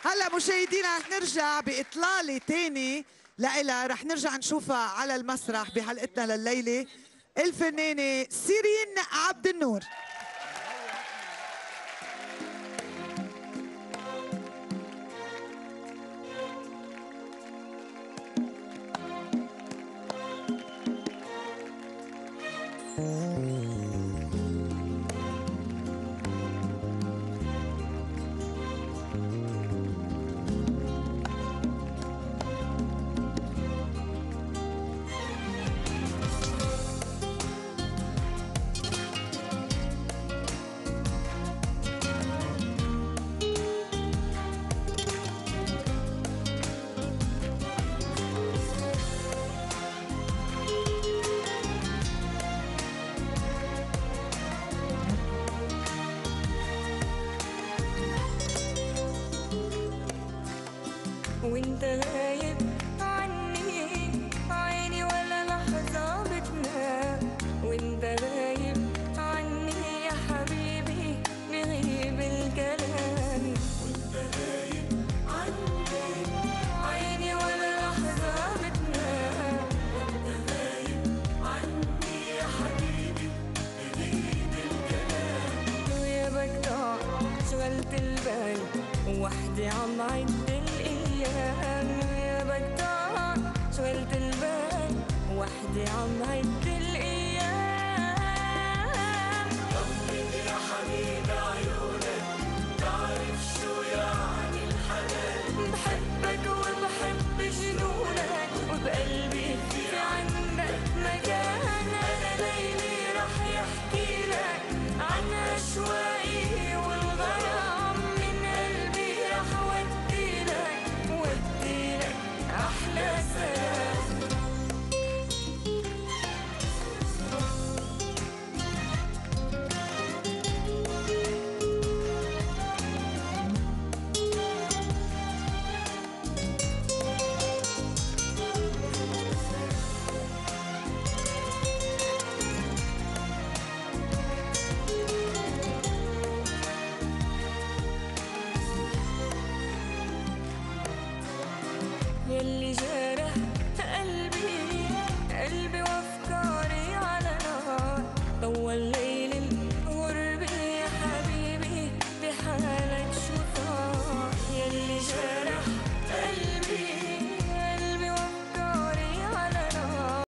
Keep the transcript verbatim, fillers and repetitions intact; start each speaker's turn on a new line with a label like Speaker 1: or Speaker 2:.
Speaker 1: هلا مشاهدينا رح نرجع بإطلالة تاني لإلها، رح نرجع نشوفها على المسرح بحلقتنا لليلة، الفنانة سيرين عبد النور.
Speaker 2: وانت غايب عني عيني ولا لحظة بتنام، وانت غايب عني يا حبيبي بغيب الكلام، وانت غايب عني عيني ولا لحظة بتنام، وانت غايب عني يا حبيبي بغيب الكلام، ويابك ضاع شغلت البال وحدي عم عد الأيام، يا بكتار شغلت البال وحدي عم عد الأيام. طمن يا حبيبي عيونك تعرف شو يعني الحنان، بحب